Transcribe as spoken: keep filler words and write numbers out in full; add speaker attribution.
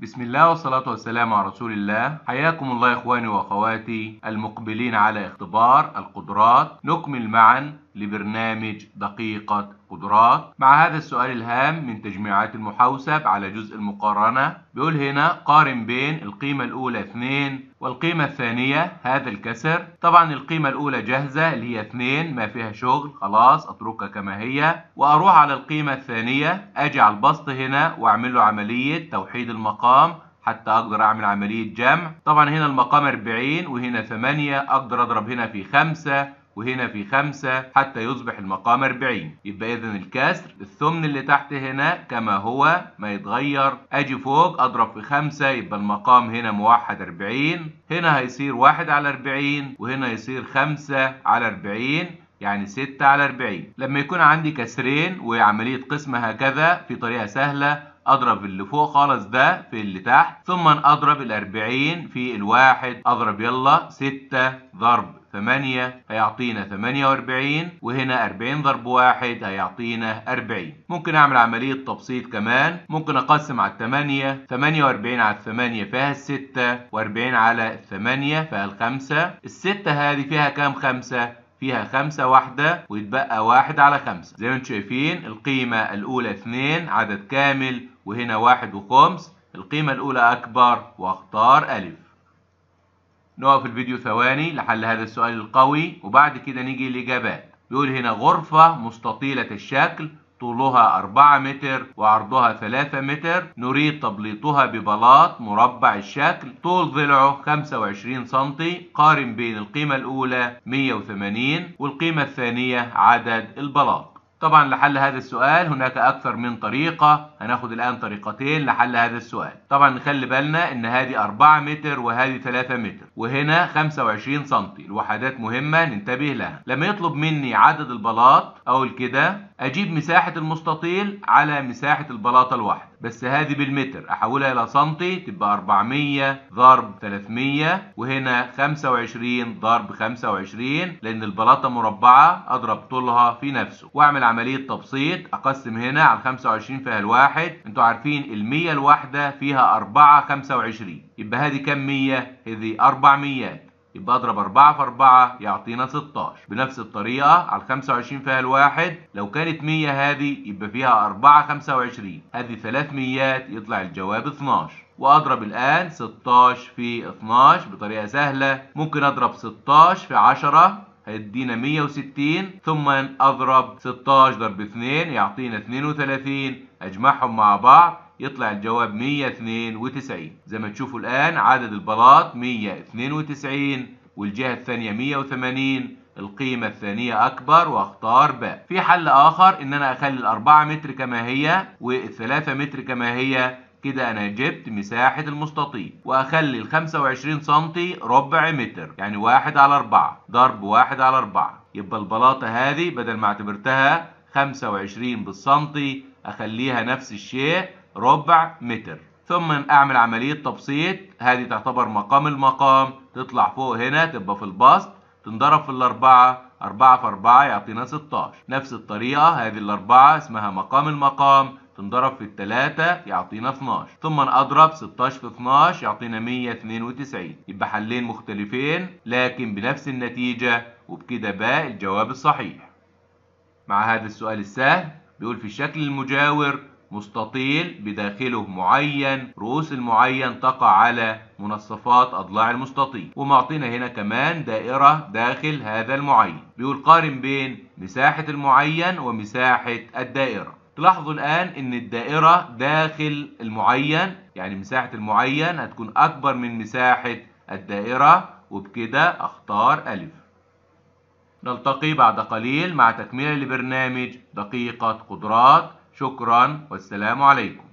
Speaker 1: بسم الله والصلاة والسلام على رسول الله. حياكم الله إخواني وأخواتي المقبلين على اختبار القدرات. نكمل معا لبرنامج دقيقة قدرات مع هذا السؤال الهام من تجميعات المحوسب على جزء المقارنة. بيقول هنا قارن بين القيمة الأولى اثنين والقيمة الثانية هذا الكسر. طبعا القيمة الأولى جاهزة اللي هي اثنين، ما فيها شغل، خلاص أتركها كما هي وأروح على القيمة الثانية. أجي على البسط هنا وأعمل له عملية توحيد المقام حتى أقدر أعمل عملية جمع. طبعا هنا المقام أربعين وهنا ثمانية، أقدر أضرب هنا في خمسة وهنا في خمسة حتى يصبح المقام أربعين. يبقى إذن الكسر الثمن اللي تحت هنا كما هو ما يتغير. أجي فوق أضرب في خمسة، يبقى المقام هنا موحد أربعين، هنا هيصير واحد على أربعين وهنا يصير خمسة على أربعين، يعني ستة على أربعين. لما يكون عندي كسرين وعملية قسمة هكذا في طريقة سهلة، أضرب اللي فوق خالص ده في اللي تحت، ثم أضرب الأربعين في الواحد. أضرب يلا ستة ضرب ثمانية هيعطينا ثمانية وأربعين، وهنا أربعين ضرب واحد هيعطينا أربعين. ممكن أعمل عملية تبسيط كمان، ممكن أقسم على الثمانية، ثمانية وأربعين على الثمانية فيها الستة، وأربعين على الثمانية فيها الخمسة. الستة هذه فيها كام خمسة؟ فيها خمسة واحدة ويتبقى واحد على خمسة. زي ما انتم شايفين القيمة الأولى اثنين عدد كامل، وهنا واحد وخمس. القيمة الأولى أكبر واختار ألف. نقف الفيديو ثواني لحل هذا السؤال القوي وبعد كده نيجي الإجابات. بيقول هنا غرفة مستطيلة الشكل طولها أربعة متر وعرضها ثلاثة متر، نريد تبليطها ببلاط مربع الشكل، طول ضلعه خمسة وعشرين سنتي. قارن بين القيمة الأولى مية وثمانين والقيمة الثانية عدد البلاط. طبعا لحل هذا السؤال هناك أكثر من طريقة، هناخد الآن طريقتين لحل هذا السؤال. طبعا نخلي بالنا إن هذه أربعة متر وهذه ثلاثة متر وهنا خمسة وعشرين سنتي، الوحدات مهمة ننتبه لها. لما يطلب مني عدد البلاط أقول كده أجيب مساحة المستطيل على مساحة البلاطة الواحدة، بس هذه بالمتر أحولها إلى سنتي تبقى أربعمية ضرب ثلاثمية، وهنا خمسة وعشرين ضرب خمسة وعشرين لأن البلاطة مربعة أضرب طولها في نفسه. وأعمل عملية تبسيط، أقسم هنا على خمسة وعشرين فيها الواحد. أنتوا عارفين المية الواحدة فيها أربعة خمسة وعشرين، يبقى هذه كم مية؟ هذه أربعميات، يبقى اضرب أربعة في أربعة يعطينا ستاشر. بنفس الطريقة على خمسة وعشرين فيها الواحد، لو كانت مية هذه يبقى فيها أربعة خمسة وعشرين، هذه ثلاث ميات يطلع الجواب اثناشر. وأضرب الآن ستاشر في اثناشر بطريقة سهلة. ممكن أضرب ستاشر في عشرة هيدينا مية وستين، ثم أضرب ستاشر ضرب اثنين يعطينا اثنين وثلاثين، أجمعهم مع بعض يطلع الجواب مية واثنين وتسعين. زي ما تشوفوا الآن عدد البلاط مية واثنين وتسعين والجهة الثانية مية وثمانين، القيمة الثانية أكبر واختار باء. في حل آخر إن أنا أخلي الأربعة متر كما هي والثلاثة متر كما هي، كده أنا جبت مساحة المستطيل. وأخلي الخمسة وعشرين سنتي ربع متر، يعني واحد على أربعة ضرب واحد على أربعة، يبقى البلاطة هذه بدل ما اعتبرتها خمسة وعشرين بالسنتي أخليها نفس الشيء ربع متر. ثم أعمل عملية تبسيط، هذه تعتبر مقام المقام، تطلع فوق هنا تبقى في البسط، تنضرب في الأربعة، أربعة في أربعة يعطينا ستاشر. نفس الطريقة هذه الأربعة اسمها مقام المقام، تنضرب في الثلاثة يعطينا اثناشر، ثم أضرب ستاشر في اثناشر يعطينا مية واثنين وتسعين. يبقى حلين مختلفين لكن بنفس النتيجة، وبكده باء الجواب الصحيح. مع هذا السؤال السهل بيقول في الشكل المجاور مستطيل بداخله معين، رؤوس المعين تقع على منصفات أضلاع المستطيل، ومعطينا هنا كمان دائرة داخل هذا المعين. بيقول قارن بين مساحة المعين ومساحة الدائرة. تلاحظوا الآن إن الدائرة داخل المعين، يعني مساحة المعين هتكون أكبر من مساحة الدائرة، وبكده أختار ألف. نلتقي بعد قليل مع تكملة لبرنامج دقيقة قدرات. شكرا والسلام عليكم.